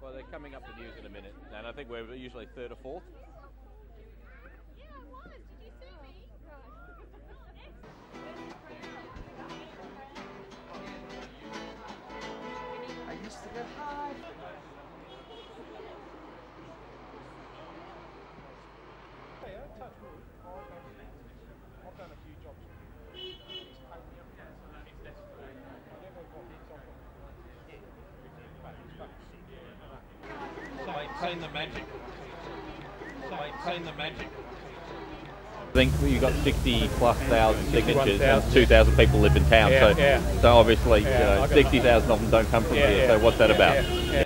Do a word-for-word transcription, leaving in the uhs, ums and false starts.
Well, they're coming up the news in a minute, and I think we're usually third or fourth. Yeah, I was. Did you see me? I used to get high. Yeah, touch wood. I've done a few jobs. It's paid me up. I never got hits off it. Maintain the magic. Maintain the magic. I think you got sixty plus thousand signatures, and two thousand people live in town. Yeah, so, yeah. so obviously, Yeah, you know, sixty thousand of them don't come from yeah, here. Yeah, so what's that yeah, about? Yeah, yeah.